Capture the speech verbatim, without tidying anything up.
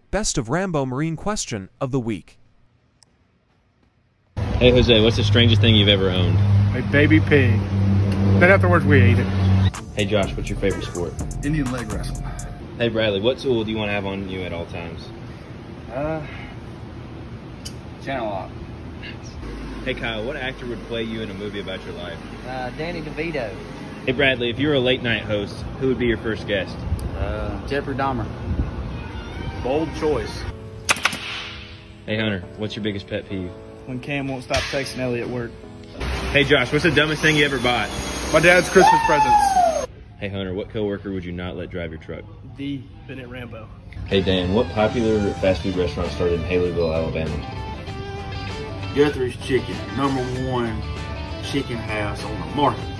Best of Rambo Marine Question of the week. Hey Jose, what's the strangest thing you've ever owned? A baby pig. Then afterwards we ate it. Hey Josh, what's your favorite sport? Indian leg wrestling. Hey Bradley, what tool do you want to have on you at all times? Uh, channel lock. Hey Kyle, what actor would play you in a movie about your life? Uh, Danny DeVito. Hey Bradley, if you were a late night host, who would be your first guest? Uh, Jeffrey Dahmer. Bold choice. Hey Hunter, what's your biggest pet peeve? When Cam won't stop texting Ellie at work. Hey Josh, what's the dumbest thing you ever bought? My dad's Christmas presents. Hey Hunter, what coworker would you not let drive your truck? The Bennett Rambo. Hey Dan, what popular fast food restaurant started in Haleyville, Alabama? Guthrie's Chicken, number one chicken house on the market.